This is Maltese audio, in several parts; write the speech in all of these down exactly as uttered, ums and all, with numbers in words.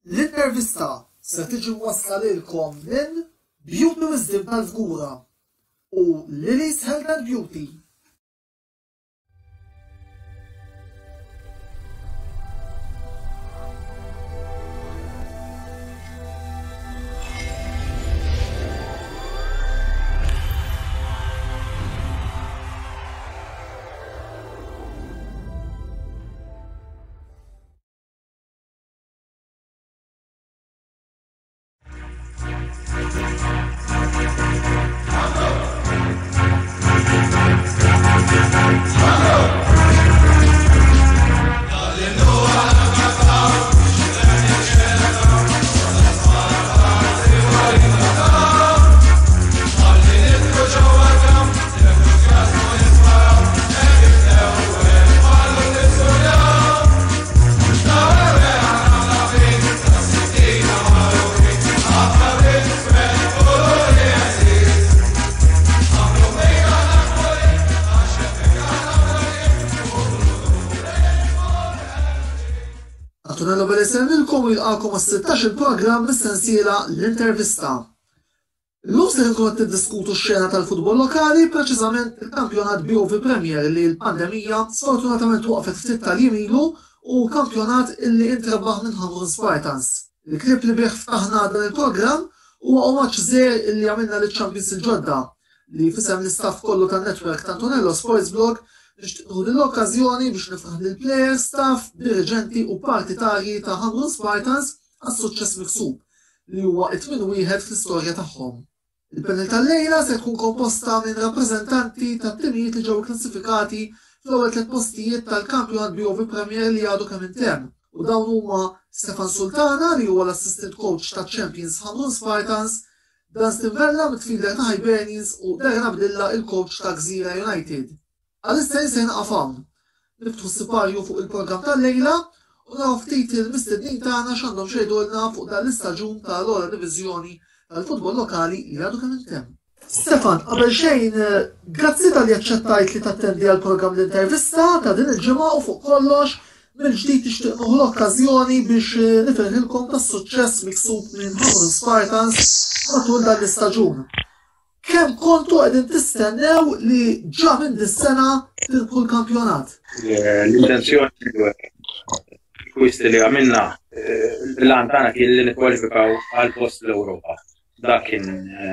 L-intervista se tiġi mwassla lilkom minn Beauty Wisdom tal-Żgura u Lily's Health and Beauty. Antonello Bellesen ilkom jilqakom għas-sittax il-programm mis-sensiela l-intervista. L-lum se nkun qed niddiskutu x-xena tal-futbol lokali, preċiżament il-kampjonat B O V Premier li l-pandemija sfortunatament waqfet ftit tal-jiem ilu u kampjonat illi intrebaħ minn Hamrun Spartans. Il-klip li bieħ ftaħna dan il-programm huwa omaġġ żgħir illi għamilna liċ-Champions il-ġodda li fisem l-istaff kollu tan-netwerk ta' Antonello Sports Blog nixtiequ l-okkażjoni biex nifraħ lill-plejers, staff, dirigenti u partitarji ta' Hamrun Spartans għas-suċċess miksub li huwa t-tmien wieħed fl-istorja tagħhom. Il-panel tal-lejla se tkun komposta minn rappreżentanti tat-timijiet li ġew klassifikati fl-ewwel tliet postijiet tal-kampjonat B O V Premier li għadu kemm intemm. U dawn huma Stefan Sultana li huwa l-assistant coach ta' Champions Hamrun Spartans, Dan Stinvella midfielder ta' Hibernians u Darren Abdilla il-coach ta' Gżira United. Għal-istajn se naqafam, niftħu s-siparju fuq il-program tal-lejla u naraw ftit il-mistednin tagħna x'għandhom xejdulna fuq dan l-istaġun tal-ogħla diviżjoni tal-futbol lokali li għadu kemm intemm. Stefan, qabel xejn, grazzi tal-li aċċettajt li tattendi għal-program l-intervista ta' din il-ġimgħa u fuq kollox mill-ġdid tixtieq noħu l-okkażjoni biex nifirħilkom tas-suċċess miksub minn Hamrun Spartans matul dan l-istaġun. Kemm kontu qegħdin tistennew li ġa minn dis-sena tilbħu l-kampjonat? L-intenzjoni kwist li għamilna l-għan tagħna kien li nikkwalifikaw għal post l-Ewropa. Dak kien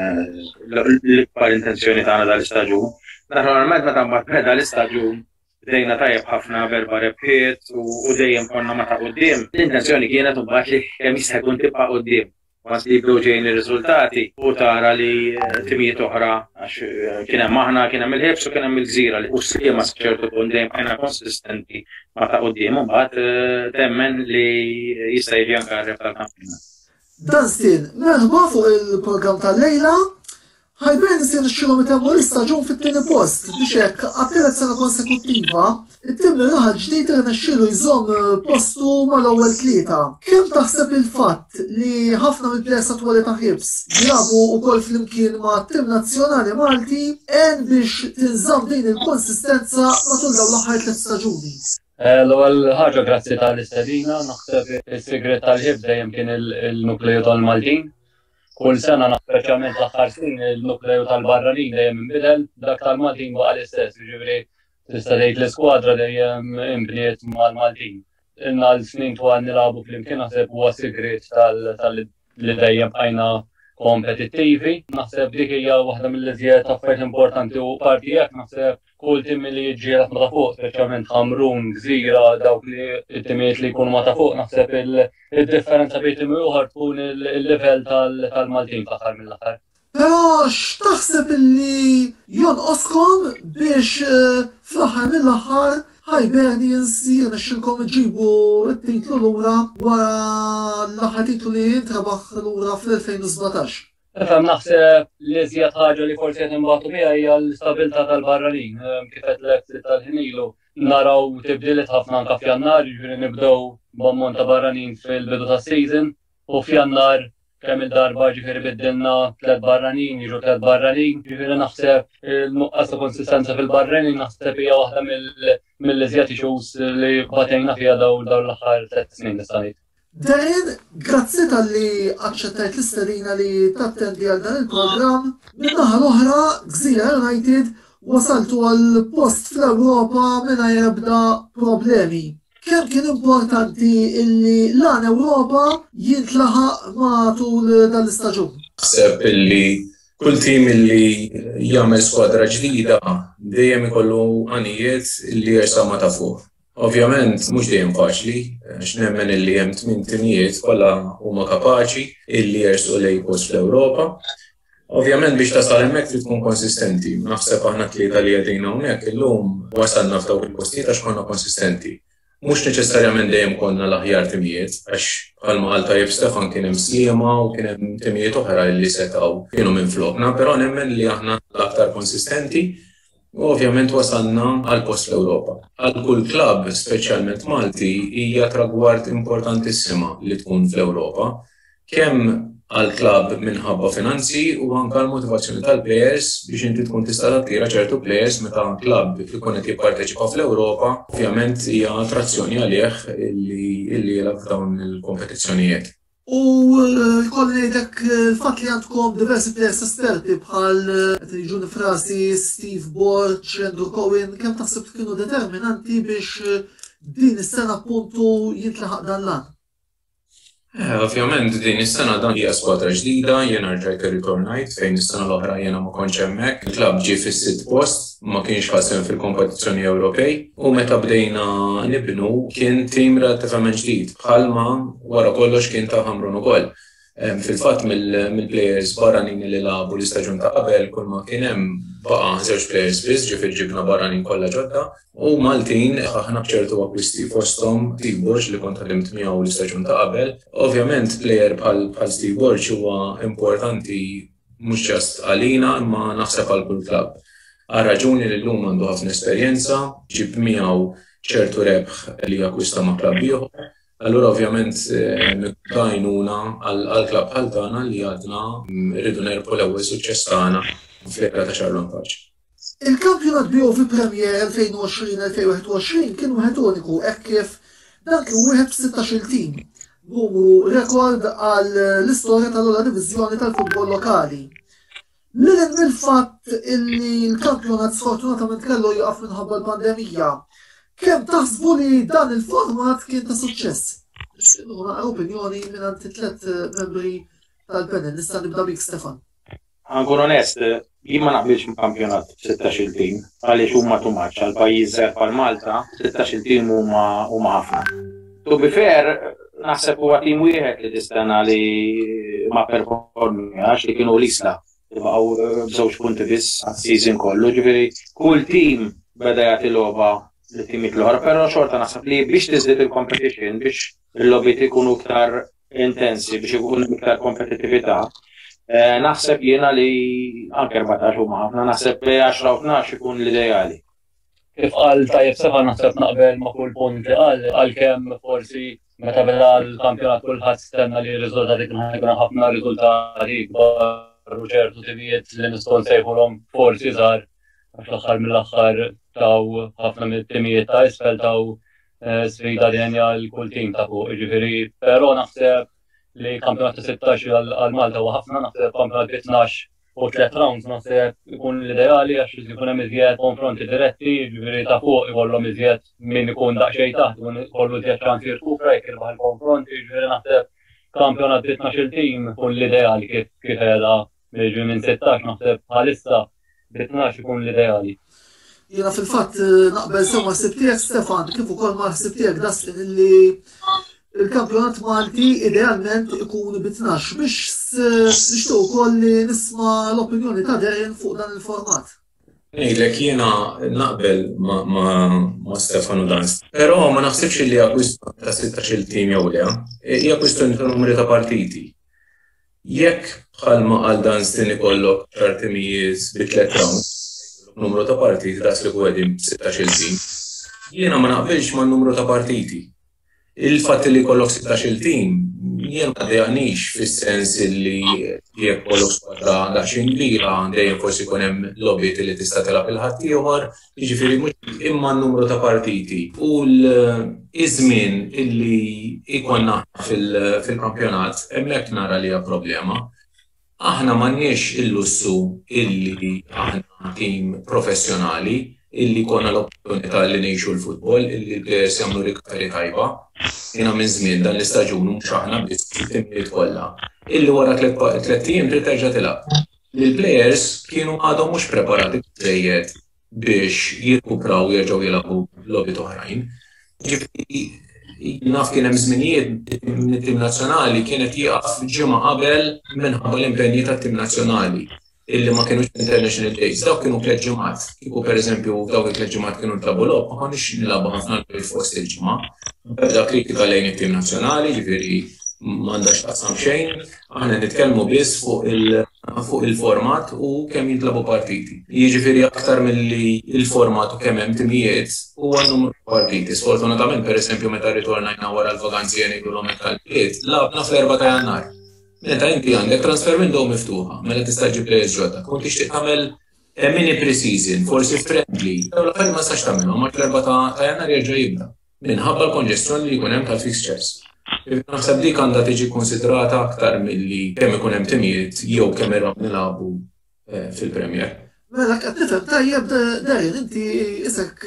l-ikbar intenzjoni tagħna dal-istaġun. Naturalment meta mbagħad beda l-istaġun dejna tajjeb ħafna berba rebħiet u dejjem konna ma ta' quddiem. L-intenzjoni kienet mbagħad li kemm jista' jkun tibqa' quddiem. Mas li jibdew ġejjin ir-riżultati u tara li timijiet oħra għax kien hemm aħna kien hemm il-ħebs u kien hemm il-Gżira li ussima ċertu punt dejjem kien konsistenti ma ta' quddiem u mbagħad temmen li jista' jiġi anke r-ref tal-kampjonat. Dunstin, merħba fuq il-programm tal-lejla. Hibernians jirnexxilhom itemmu l-istaġun fit-tieni post biex hekk għat-tielet sena konsekuttiva it-tim li raħal ġdid irnexxielu jżomm postu mal-ewwel tlieta. Kemm taħseb il-fatt li ħafna mill-plejers attwali ta' ħibs jilagħbu wkoll flimkien ma' tim nazzjonali Malti għen biex tinżamm din il-konsistenza matul dawn l-aħħar tliet staġuni? L-ewwel ħaġa grazzi tal-istedina, naħseb is-sigret tal-ħibs dejjem kien il-nukleju tal-Maltin. Kull sena speċjalment l-aħħar snin il-nukleju tal-barranin dejjem inbidel, dak tal-Maltin baqa' l-istess, jiġifieri tista' tgħid l-iskwadra dejjem inbniet mal-Maltin. Inna l-snin twal nilagħbu flimkien naħseb huwa sigret tal-li dejjem bqajna kompetittivi. Naħseb dik hija waħda mill-iżjed affarijiet importanti u parti hekk naħseb kull tim li jiġġieled ma ta' fuq, speċjalment Hamrun, Gżira, dawk li t-timijiet li jkunu ma ta' fuq, naħseb il-differenza bejn tim ieħor tkun il-livell tal-Maltin fl-aħħar mill-aħħar. Però x'taħseb illi jonqoskom biex fl-aħħar mill-aħħar Hibernians jirnexxilkom iġibu t-titlu lura wara l-aħħar titlu li jintrabaħ lura fl-elfejn u sebgħatax? Fem naħseb li żjed ħaġa li forsi qed inbagħtu biha hija l-istabilità tal-barranin. Kif qed lek tal-ħinilu naraw tibdiliet ħafna anke f'Jannar, jiġifieri nibdew b'ammont ta' barranin fil-bidu tas-season u f'Jannar kemm il-darba ġifieri biddilna tliet barranin, jiġu tliet barranin, ġifieri naħseb il-nuqqas ta' konsistenza fil-barranin naħseb hija waħda mill-iżjed issues li batejna fiha dawn l-aħħar tliet snin nista' ngħid. Darren, grazzi tal-li aċċettajt l-istedina li tattendi għal dan il-programm. Min-naħa l-oħra, Gżira United wasaltu għal post fl-Ewropa mingħajr ebda problemi. Kemm kien importanti illi lan Ewropa jintlaħaq matul dal-istaġun? Naħseb illi kull tim illi jagħmel skwadra ġdida dejjem ikollu għanijiet illi jersa' ma ta' fuq. Ovvjament mhux dejjem faċli, għax nemmen illi hemm tmien timijiet kollha huma kapaċi illi jersu lejn post fl-Ewropa. Ovvjament biex tasal hemmhekk trid tkun konsistenti. Naħseb aħna tlieta li qegħdin hawnhekk illum wasalna f'dawk il-postijiet għax konna konsistenti. Mhux neċessarjament dejjem konna l-aħjar timijiet, għax bħalma qal tajjeb Stefan kien hemm sliema u kien hemm timijiet oħra li setgħu kienu minn flokna, però nemmen li aħna l-aktar konsistenti u ovvjament wasalna għal post l-Ewropa. Għal kull klabb, speċjalment Malti, hija tragward importantissima li tkun fl-Ewropa, kemm għal klabb minħabba finanzi u anke l-motivazzjoni tal-plejers biex inti tkun tista' tattira ċertu plejers meta klabb ikun qed jipparteċipa fl-Ewropa, ovvjament hija attrazzjoni għalih illi illi jilgħab f'dawn il-kompetizzjonijiet. U jkolli ngħidlek il-fatt li għandkom diversi plejers esperti bħal qed jiġuni frasi Steve Borch, Andrew Cohen, kemm taħseb kienu determinanti biex din is-sena appuntu jintlaħaq dan l-għan? Ovvjament din is-sena dan hija skwadra ġdida, jiena rġajt irritornajt fejn is-sena l-oħra jiena ma kontx hemmhekk. Il-klabb ġie fis-sitt post, ma kienx ħasem fil-kompetizzjoni Ewropej u meta bdejna nibnu kien tim relattivament ġdid. Bħalma wara kollox kien ta' Ħamrun ukoll. Fil-fatt mill-plejers barranin li lagħbu l-istaġun ta' qabel kull ma kien hemm baqa' żewġ plejers biss, ġifier ġibna barranin kollha ġodda u Maltin aħna b'ċertu akkwisti fosthom Steve Borch li kont ħadimt miegħu l-istaġun ta' qabel. Ovvjament plejer bħal Steve Borch huwa importanti mhux ġast għalina imma naħseb għal kull klabb. Għal raġuni li llum għandu ħafna esperjenza, ġib miegħu ċertu rebħ li jakkwista ma' klabb ieħor. Allura ovvjament għajnuna għal-klabb bħal tagħna li għadna rridu nerbħu l-ewwel suċċess tagħna fl-era ta' Charlon Paċ. Il-kampjonat bieħu fi Premier elfejn u għoxrin elfejn u wieħed u għoxrin kien wieħed uniku hekk kif dan kien wieħed b'sittax-il tim. Numru rekord għall-istorja tal-ogħla diviżjoni tal-futbol lokali. Lilin mill-fatt illi l-kampjonat sfortunatament kellu jaqaf minħabba l-pandemija. Kemm taħsbu li dan il-format kien ta' suċċess? Naqra opinjoni minn għand tliet membri tal-panel, nista' nibda bik Stefan. Ankun onest, jien ma naqbilx kampjonat sittax-il tim, għaliex huma too much għal pajjiż bħal Malta, sittax-il tim huma ħafna. To be fair, naħseb huwa tim wieħed li tistenna li ma performi għax li kienu l-isla. Baqgħu b'żewġ punti biss għas-season kollu, ġifieri kull tim beda jagħti logħba l-timit l-ħora, pero xorta naħseb li biex tiżdied il-competition, biex il-lobbiet ikunu iktar intensi, biex ikunu iktar kompetitività, naħseb jiena li anke erbatax huma ħafna, naħseb li għaxra u tnax ikun l-ideali. Kif qal tajjeb Stefan naħseb naqbel ma' kull punt li qal, għalkemm forsi meta beda l-kampjonat kulħadd stenna li r-riżultati kienu ħajkun ħafna riżultati kbar u ċertu timijiet li nistgħu nsejħulhom forsi żgħar għax l-aħħar mill-aħħar taw ħafna mit-timijiet ta' isfel taw sfida denja l-kull tim ta' fuq, ġifieri, però naħseb li kampjonat ta' sittax għal Malta huwa ħafna, naħseb kampjonat bi tnax u tliet rounds naħseb ikun l-ideali għax ikun hemm iżjed konfronti diretti, ġifieri ta' fuq ikollhom iżjed min ikun daqsxejn taħt, ikollu iżjed ċans jirkupra jekk irbaħ il-konfronti, ġifieri naħseb kampjonat bi tnax-il tim ikun l-ideali kif kif qiegħda ġifieri minn sittax naħseb bħalissa bi tnax ikun l-ideali. Jiena fil-fatt naqbel sewa ħsibtiegħek Stefan, kif ukoll ma ħsibtiegħek Dustin illi il-kampjonat Malti idealment ikun bi tnax biex nixtieq ukoll li nisma' l-opinjoni ta' Darren fuq dan il-format. Ngħidlek jiena naqbel ma' Stefan u Dan. Però ma naħsibx li hija kwistjoni ta' sittax-il tim jew le, hija kwistjoni ta' numri ta' partiti. Jekk bħalma qal Dan ikollok ċerti timijiet bi tliet rounds, numru ta' partiti das li għedin sittax-il tim. Jiena ma naqbilx ma' numru ta' partiti. il-fatt li kollok sitax-il tim jien ma dejaqnix fis-sens li jekk kollok squadra daqsxejn kbira dejjem forsi jkun hemm logħbiet li tista' tilgħab il-ħadd ieħor, jiġifieri mhux imma n-numru ta' partiti. U l-iżmien illi jkollna fil-kampjonat hemmhekk nara li hija problema. Aħna m'għandniex il-lussu illi aħna tim professjonali illi konna l-opportunità li ngħixu l-futbol, illi l-players jagħmlu rikaveri tajba. Jiena minn żmien dan l-istaġun mhux aħna biss it-timijiet kollha. Illi wara tliet ijiem trid terġa' tilgħab. Lill-players kienu għadhom mhux preparati biżżejjed biex jirkupraw jerġgħu jilagħbu logħbiet oħrajn. Naf kien hemm żminijiet mit-tim nazzjonali kienet jieqaf ġimgħa qabel minħabba l-impenji tat-tim nazzjonali illi ma kienux international days. Dawk kienu tliet ġimgħat. Kieku pereżempju dawk it-tliet ġimgħat kienu tlabu logħba ma konniex nilagħbu ħafna logħbiet fost il-ġimgħa. Beda kritika lejn it-tim nazzjonali, ġifieri m'għandax taqsam xejn, aħna nitkellmu biss fuq il-format u kemm jintlabu partiti. Jiġifieri aktar milli il-format u kemm hemm timijiet huwa n-numru ta' partiti. Sfortunatament pereżempju meta rritornajna wara l-vaganzi ngħidulhom hekk tal-pliet, labna fl-erba' ta' Jannar. Meta inti għandek transfer window miftuħa, mela tista' ġib players ġodda. Kont tixtieq tagħmel mini pre-season, forsi friendly. Dawn l-affarijiet ma stax tagħmilhom ma fl-erba' ta' Jannar jerġa' jibda. Minħabba l-konġestjoni li jkun hemm tal-fixtures. Naħseb dik għandha tiġi konsidrata aktar milli kemm ikun hemm timijiet jew kemm irab nilagħbu fil-Premier. Mela qed nifhem tajjeb Darren inti isek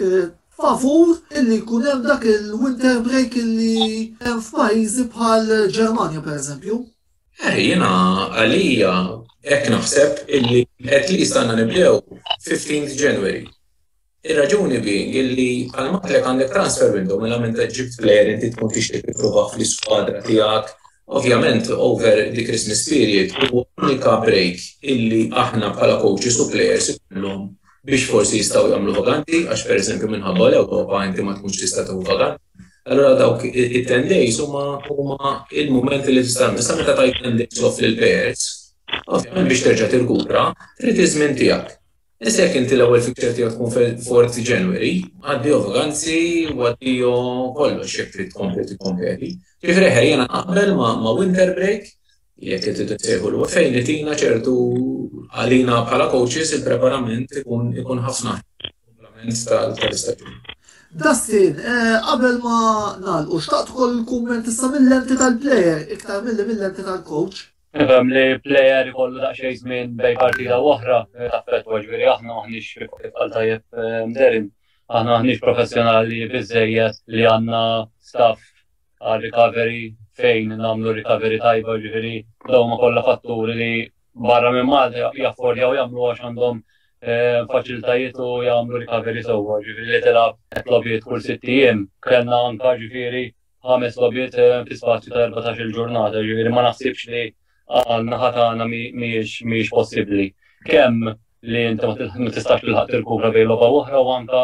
favur illi jkun hemm dak il-winter break illi hemm f'pajjiżi bħal Ġermanja pereżempju. Eh, jiena għalija hekk naħseb illi at least għandna nibdew fifteenth January. Ir-raġuni being illi għal-matlek għandek transfer window mela meta ġibt player inti tkun tixtieq tippruvaħ fl-iskwadra tiegħek. Ovvjament over the Christmas period huwa unika break illi aħna bħala coaches u players ikollhom biex forsi jistgħu jagħmlu vaganti għax pereżempju minħabba l-Ewropa inti ma tkunx tista' tagħmel vaganti. Allura dawk it-ten days huma huma il-mumenti li tista' meta meta tajt ten days off lill-players. Ovvjament biex terġa' tirkupra trid iż-żmien tiegħek. Issa jekk inti l-ewwel fixture tiegħek tkun fil-fourth January, għaddiju vaganzi u għaddiju kollox jekk trid tkompli tikkompeti. Ġifieri jiena naqbel ma' winter break jekk trid tissejħu l fejn tina ċertu għalina bħala coaches il-preparament ikun ħafna komplement tal-istaġun. Dustin, qabel ma nagħlqu xtaqt ukoll kumment issa mill-lenti tal-plejer iktar milli mill-lenti tal-coach. Nifhem li plejer ikollu daqsxejn żmien bejn partita oħra taffettwa ġifieri aħna maħniex bħal tajjeb Darren. Aħna maħniex professjonali biżżejjed li għandna staff għal recovery fejn nagħmlu recovery tajba ġifieri dawn kollha fatturi li barra minn Malta jaffordjaw jagħmlu għax għandhom faċilitajiet u jagħmlu recovery sewwa ġifieri li tilgħab logħbiet kull sitt ijiem kellna anke ġifieri ħames logħbiet fi spazju ta' erbatax-il ġurnata ġifieri ma naħsibx li għal-naħa tagħna mhijiex possibbli. Kemm li inti ma tistax tilħaq tirkupra bejn logħba oħra u anke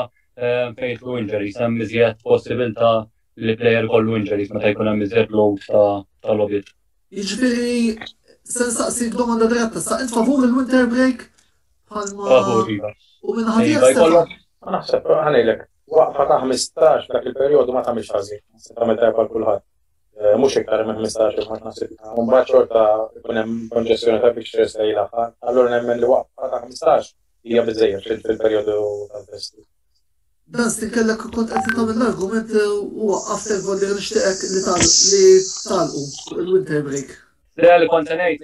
fatal injuries hemm iżjed possibilità li plejer kollu injuries meta jkun hemm iżjed load ta' logħbiet. Jiġifieri se nsaqsik domanda diretta sa int favur il-winter break bħalma Favur iva. u minn ħadd Ma naħseb ħanejlek waqfa ta' ħmistax dak il-perjodu ma tagħmilx ħażin, se tagħmel tajba għal kulħadd. Mhux iktar minn ħmistax ma naħseb. Mbagħad xorta jkun hemm konġestjoni ta' fixtures lejn l-aħħar. Allura nemmen li waqfa ta' ħmistax hija biżżejjed fil-perjodu tal-testi. Dan stin kellek kont qed tagħmel l-argument u waqqaftek volli nixtieqek li talqu il-winter break. Le li kont ngħid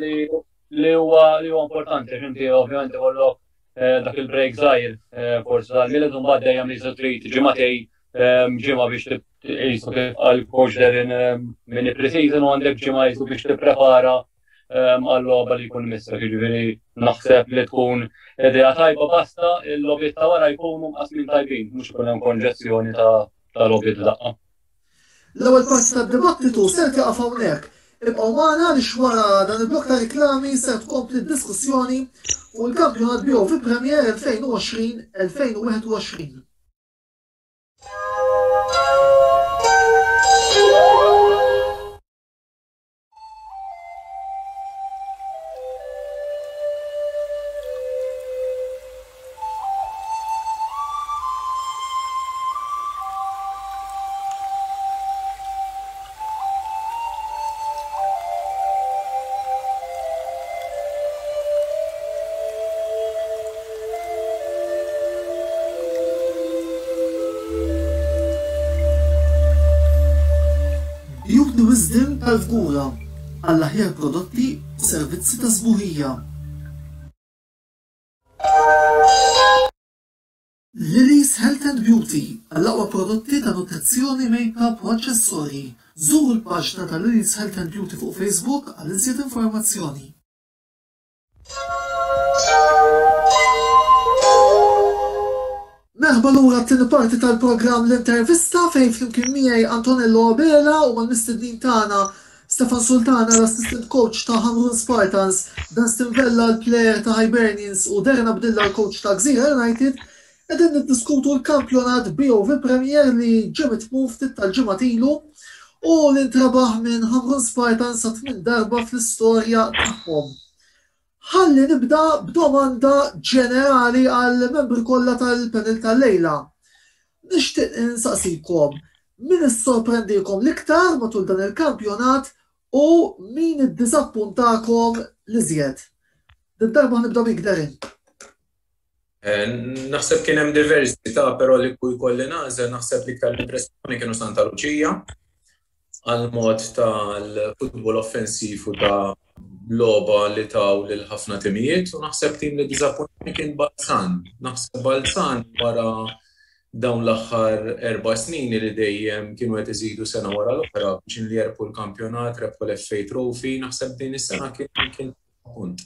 li huwa li huwa importanti għax inti ovvjament ikollok dak il-break żgħir forsi tal-milet u mbagħad dejjem li trid ġimgħatej ġimgħa biex jisu għal-coach Darren minn il-pre-season u għandek ġimgħa jisu biex tipprepara għall-logħba li jkun missek, jiġifieri naħseb li tkun idea tajba basta il-logħbiet ta' wara jkunu mqasmin tajbin, mhux ikun hemm konġestjoni ta' logħbiet daqqa. L-ewwel parti tad-dibattitu se tieqaf hawnhekk. Ibqgħu magħna li wara dan il-blokk ta' riklami se tkompli d-diskussjoni u l-kampjonat bjew fi Premier elfejn u għoxrin elfejn u wieħed u għoxrin. Gura għall-aħjar prodotti u servizzi ta' sbuħija. Lily's Health and Beauty għall-aqwa prodotti ta' nutrizzjoni, make-up u aċċessorji. Żuru l-paġna ta' Lily's Health and Beauty fuq Facebook għal iżjed informazzjoni. Merħba lura t-tieni parti tal-programm l-intervista fejn flimkien miegħi Antonello Abela u mal-mistednin tagħna Stefan Sultana, l-assistant coach ta' Hamrun Spartans, Dan Stinvella l-plejer ta' Hibernians u Darren Abdillah l-coach ta' Gżira United, qegħdin niddiskutu l-kampjonat B O V Premier li ġemet muftit tal-ġimgħa ilu u l-intrabaħ minn Hamrun Spartans sa tmien darba fl-istorja tagħhom. Ħalli nibda b'domanda ġenerali għal membri kollha tal-panel tal-lejla. Nixtieq insaqsikom min issorprendikom l-iktar matul dan il-kampjonat u min iddiżappuntakom l-iżjed. Din-darba nibda bik Darren. Naħseb kien hemm diversità, però li kull kolli nażel naħseb li iktar l-impressjoni kienu Santa Luċija għal-mod tal-futbol offensiv u ta' loba li taw lil ħafna timijiet u naħseb tim li diżappuntani kien Balzan. Naħseb Balzan wara dawn l-aħħar erba' snin li dejjem kienu qed iżidu sena wara l-oħra biex li jerpu l-kampjonat, rebħu l-F A Trophy, naħseb din is-sena kien kien punt.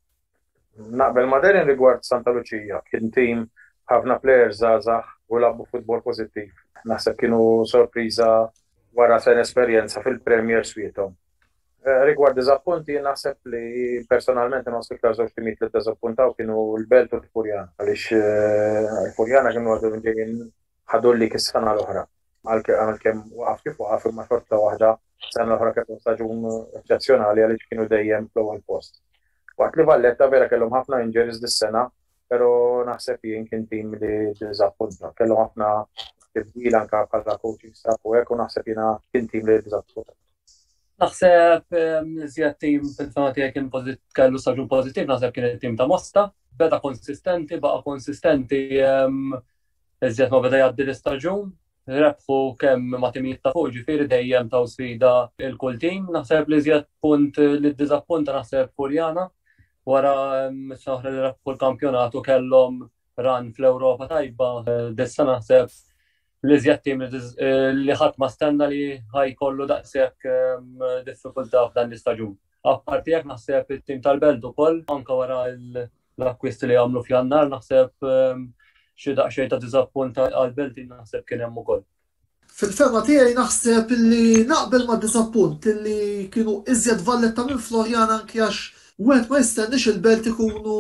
Naqbel ma' Darren rigward Santa Luċija, kien tim ħafna plejers żgħażagħ u labbu futbol pożittiv. Naħseb kienu sorpriża wara sen esperjenza fil-Premier swietom. Rigward diżappunti, naħseb li personalment nħoss iktar żewġ timijiet li ddiżappuntaw kienu l-Belt u l-Furjana. Għaliex l-Furjana kienu għadu ġejjin ħadulli kis-sena l-oħra. Għalkemm waqaf kif waqaf imma xorta waħda sena l-oħra kellhom staġun eċċezzjonali għaliex kienu dejjem fl-ewwel post. Waqt li Valletta vera kellhom ħafna injuries dis-sena, però naħseb jien kien tim li ddiżappunta. Kellhom ħafna tibdil anke bħala coaching staff u hekk u naħseb jiena kien tim li ddiżappunta. Naħseb iżjed tim fil-fema tiegħi kien kellu staġun pożittiv, naħseb kien it-tim ta' Mosta, beda konsistenti, baqa' konsistenti iżjed ma beda jgħaddi l-istaġun, rebħu kemm ma' timijiet ta' fuq, ġifieri dejjem taw sfida il-kull tim, naħseb li iżjed punt li ddiżappunta naħseb Furjana wara s-soħra li rebħu l-kampjonat u kellhom ran fl-Ewropa tajba, dissa naħseb li iżjed tim li ħadd ma stenna li ħajkollu daqshekk diffikultà f'dan l-istaġun. Apparti hekk naħseb it-tim tal-Belt ukoll anke wara l-akkwisti li għamlu f'Jannar naħseb xi daqsxejn ta' diżappunt għall-Belt naħseb kien hemm ukoll. Fil-ferma tiegħi naħseb illi naqbel ma' diżappunt illi kienu iżjed Valletta minn Florjana anke għax wieħed ma jistennix il-Belt ikunu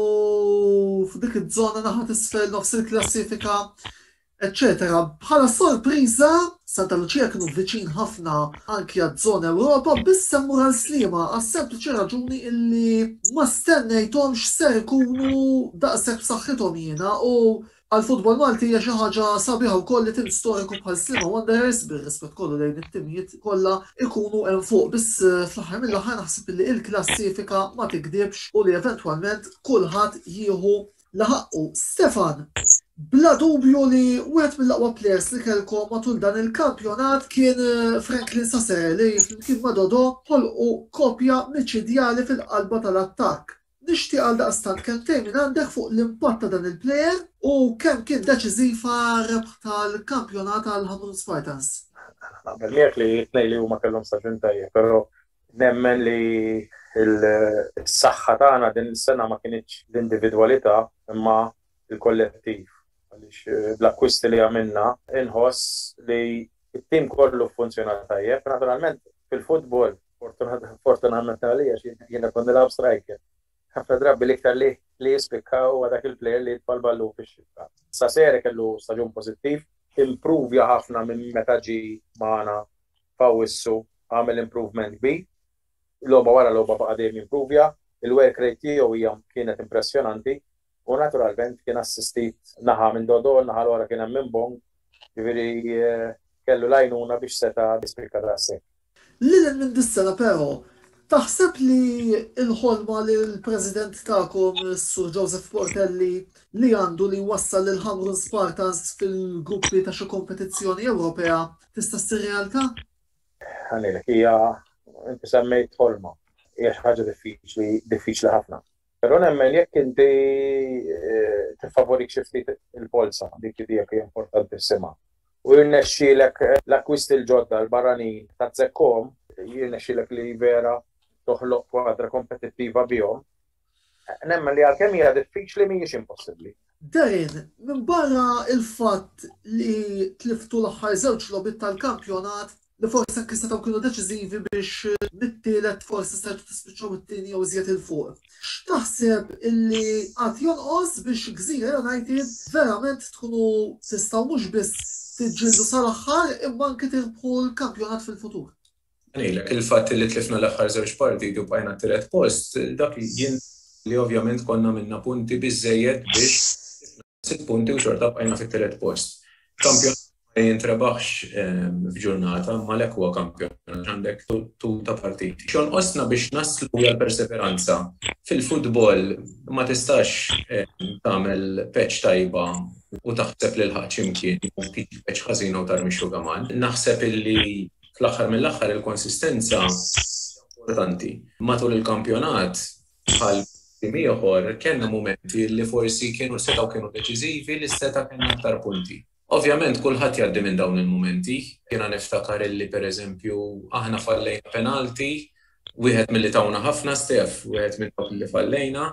f'dik iż-żona naħa t'isfel nofs il-klassifika eccetera. Bħala sorpriża, Santa Luċija kienu viċin ħafna anki għad-żona Ewropa bissa moral slima għas-sempliċi raġuni illi ma stennejthomx ser ikunu daqshekk b'saħħithom jiena u għall-futbol Malti hija xi ħaġa sabiħa wkoll li tim storiku bħal Slima Wanderers bir-rispett kollu lejn it-timijiet kollha ikunu hemm fuq biss fl-aħħar mill-aħħar naħseb illi l-klassifika ma tikdibx u li eventwalment kulħadd jieħu laħaqqu. Stefan, bla dubju li wieħed mill-aqwa plejers li kellkom matul dan il-kampjonat kien Franklin Sassarelli li flimkien ma' Dodo ħolqu kopja miċċidjali fil-qalba tal-attakk. Nixtieq għal daqstant kemm tgħid minn għandek fuq l-impatt ta' dan il-plejer u kemm kien deċiżiva rebħ tal-kampjonat għal Hamrun Spartans. Naqbel miegħek li t-tnejn li huma kellhom staġun tajjeb, però nemmen li s-saħħa tagħna din is-sena ma kienx l-individwalità imma l-kollettiv. Għaliex bl-akkwisti li għamilna inħoss li t-tim kollu funzjona tajjeb. Naturalment fil-futbol fortunatament għalija jiena kont nilgħab striker. Ħafna drabi l-iktar li li jispikkaw dak il-plejer li jitfall ballu fix-xibka. Sassari kellu staġun pożittiv, improvja ħafna minn meta ġi magħna fawissu għamel improvement kbir. Loba wara loba baqa' dejjem improvja, il-work rate tiegħu hija kienet impressjonanti u naturalment kien assistit naħa minn Dodo, naħa l-wara kien hemm minn Bong, jiġifieri kellu lajnuna biex seta' jispikka daqshekk. Lil minn dis-sena però taħseb li l-ħolma li l-President tagħkom Sur Joseph Portelli li għandu li wassal lil Hamrun Spartans fil-gruppi ta' xi kompetizzjoni Ewropea tista' ssir realtà? Għalek hija inti semmejt ħolma, hija xi ħaġa diffiċli diffiċli ħafna. Però nemmen jekk inti tifavorik xi ftit il-polza, dik dik hija importantissima. U jirnexxielek l-akkwisti l-ġodda l-barranin ta' tzekkom, jirnexxielek li vera toħloq kwadra kompetittiva bihom. Nemmen li għalkemm hija diffiċli mhijiex impossibbli. Darin, minn barra il-fatt li tliftu l-aħħar żewġ logħbiet tal-kampjonat li forsi anke setgħu kienu deċiżivi biex mit-tielet forsi sertu tispiċċaw it-tieni jew iżjed il fuq. X'taħseb illi qatt jonqos biex Gżira United verament tkunu tistgħu mhux biss tiġġieldu sal-aħħar imma anke tirbħu l-kampjonat fil-futur? Ngħidlek il-fatt li tlifna l-aħħar żewġ partiti u bqajna t-tielet post, dak jien li ovvjament konna minna punti biżżejjed biex sitt punti u xorta bqajna fit-tielet post. Kampjonat ma jintrebaħx f'ġurnata, ma lek huwa kampjonat għandek tul ta' partiti. Xonqosna biex naslu għal perseveranza. Fil-futbol ma tistax tagħmel peċ tajba u taħseb li l-ħadd x'imkien u tiġi peċ ħażin u tarmi xugaman. Naħseb illi fl-aħħar mill-aħħar il-konsistenza importanti. Matul il-kampjonat bħal ieħor kellna mumenti li forsi kienu setgħu kienu deċiżivi li seta' kien aktar punti. Ovvjament kulħadd jgħaddi minn dawn il-mumenti. Jiena niftakar illi pereżempju aħna fallejna penalti, wieħed milli tawna ħafna stef, wieħed minn dawk li fallejna.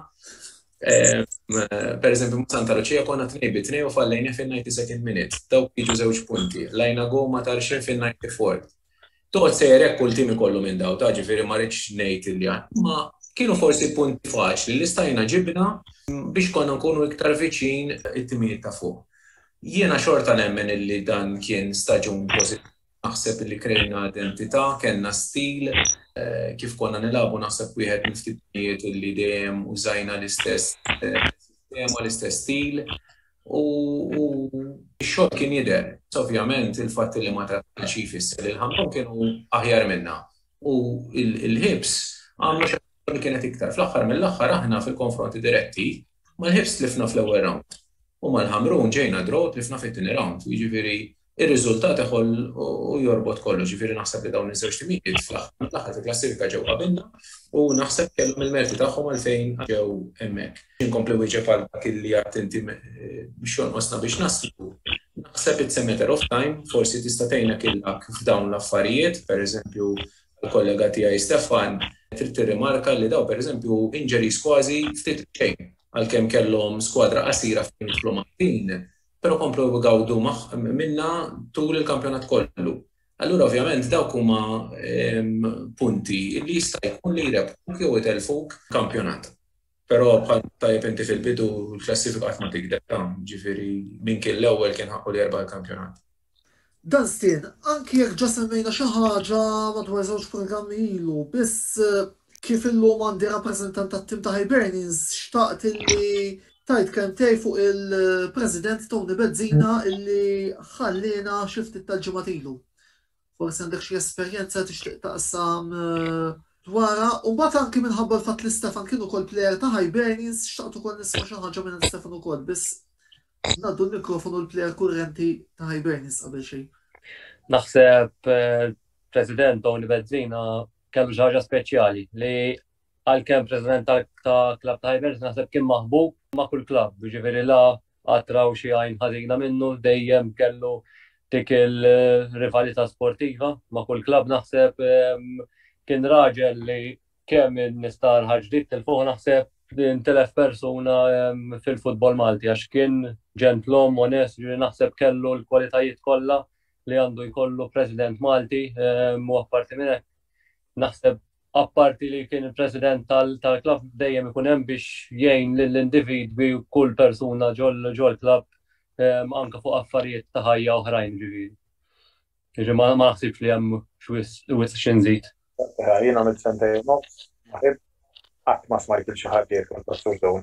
Pereżempju ma' Santa Lucia konna tnej bi tnej u fallejna fin-ninety-second minute. Dawk jiġu żewġ punti. Lajna go ma tarxin fin-ninety-fourth. Toqgħod sejrek kull tim ikollu minn daw, ta' ġifieri ma rridx ngħid illi ma kienu forsi punti faċli li stajna ġibna biex konna nkunu iktar viċin it-timijiet ta' fuq. Jiena xorta nemmen illi dan kien staġun pożittiv. Naħseb illi krejna identità, kellna stil, kif konna nilabu naħseb wieħed mill-timijiet illi dejjem użajna l-istess sistema, l-istess stil u x-xogħol kien jidher. Ovvjament il-fatt li ma trattanix jfisser li l-ħamhom kienu aħjar minna. U il-ħibs għamlu xi li kienet iktar. Fl-aħħar mill-aħħar aħna fil-konfronti diretti mal-ħibs tlifna fl-ewwel round. U mal-ħamrun ġejna draw tlifna fit-tieni round. Jiġifieri ir-riżultat iħoll u jorbot kollu. Ġifieri naħseb li dawn iż-żewġ timijiet fl-aħħar mill-aħħar il-klassifika ġew qabilna u naħseb kellhom il-merti tagħhom għalfejn ġew hemmhekk. Inkompli wieġeb għal dak illi għad inti biex jonqosna biex naslu. Naħseb it's a matter of time, forsi tista' tgħinek illak f'dawn l-affarijiet, pereżempju il-kollega tiegħi Stefan trid tirrimarka li daw pereżempju injuries kważi ftit xejn għalkemm kellhom skwadra qasira fejn jidħlu Maltin, però komplu gawdu minna tul il-kampjonat kollu. Allura ovvjament dawk huma punti li jista' jkun li jrebħu jew itelfuk kampjonat. Però bħal tajjeb inti fil-bidu l-klassifika qatt ma tikdeb, ġifieri min kien l-ewwel kien ħaqqu li jerba' l-kampjonat. Dan Stien, anki jekk ġa semmejna xi ħaġa madwar żewġ programmi ilu, biss kif illum għandi rappreżentant tat-tim ta' Hibernians xtaqt illi tajt kemm tej fuq il-President Tony Bezzina illi ħallina xi ftit tal-ġimgħat ilu. Forsi għandek xi esperjenza tixtieq taqsam dwarha, u mbagħad anki minħabba l-fatt li Stefan kien ukoll plejer ta' Hibernians xtaqt ukoll nisma' xi ħaġa minn Stefan ukoll, biss naddu l-mikrofonu l-plejer kurrenti ta' Hibernians qabel xejn. Naħseb President Tony Bezzina kellu xi ħaġa speċjali li għalkemm President ta' klab ta' Hibernians naħseb kien maħbub ma' kull klabb, jiġifieri la għatraw xi għajn ħażina minnu, dejjem kellu dik il-rivalità sportiva ma' kull klabb. Naħseb kien raġel li kemm in-nistar ħarġdit il-fuq naħseb intelef persuna fil-futbol Malti għax kien ġentlom, onest, naħseb kellu l-kwalitajiet kollha li għandu jkollu President Malti u apparti minn hekk naħseb apparti li kien il-President tal-klabb dejjem ikun hemm biex jgħin lill-individwi u kull persuna ġol klabb anke fuq affarijiet ta' ħajja oħrajn ġifieri. Jiġi ma naħsibx li hemm x'wis xi nżid. Jien għamilt sentejn nofs, qatt ma smajt il xi ħadd jgħid kont dawn.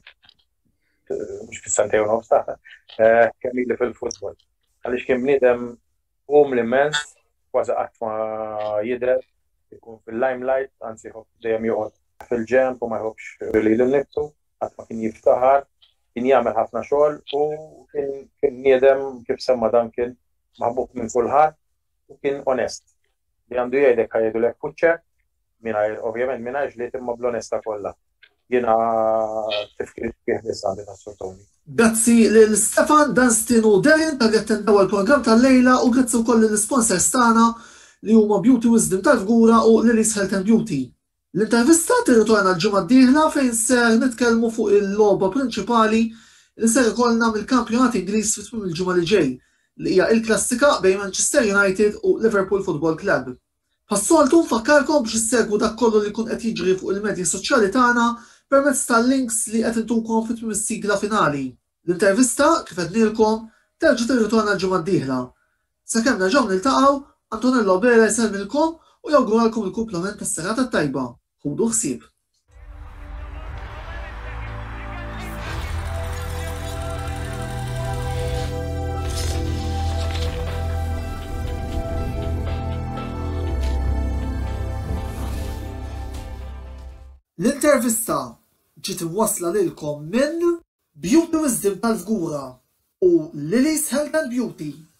Mhux fis-sentejn nofs ta' kemm ili fil-futbol. Għaliex kien bniedem hum l-immens, kważi qatt ma jidher ikun fil-limelight, anzi dejjem joqgħod fil-ġemp u ma jħobbx li l-nifsu, qatt ma kien jiftaħar, kien jagħmel ħafna xogħol u kien niedem kif semma dan kien maħbub minn kulħadd u kien onest. Li għandu jgħidek ħajjgħidulek fuċċek, mingħajr ovvjament mingħajr li timma bl-onesta kollha. Jiena tifkir kif nisandi tas-Sur Tony. Grazzi lil Stefan, Dunstan u Darren tal jattendaw il-programm tal-lejla u grazzi wkoll lill-sponsors tagħna li huma Beauty Wisdom tal-Fgura u Lily's Health and Beauty. L-intervista tirritorna l-ġimgħa d-dieħla fejn ser nitkellmu fuq il-logħba prinċipali li ser ikollna mill-kampjonat Ingliż fit-tmiem il-ġimgħa li ġej li hija l-klassika bejn Manchester United u Liverpool Football Club. Pas-soltu nfakkarkom biex issegwu dak kollu li jkun qed jiġri fuq il-medji soċjali tagħna permezz tal-links li qed intukom fit-tmiem is-sigla finali. L-intervista kif qed nilkom terġa' tirritorna l-ġimgħa d-dieħla. Sakemm nerġgħu niltaqgħu, Antonello Bera jselmilkom u jawguralkom il-kumplament tas-serata tajba. Ħudu ħsieb. L-intervista ġiet imwassla lilkom minn Beauty Wisdom tal-Fgura u Lily's Health and Beauty.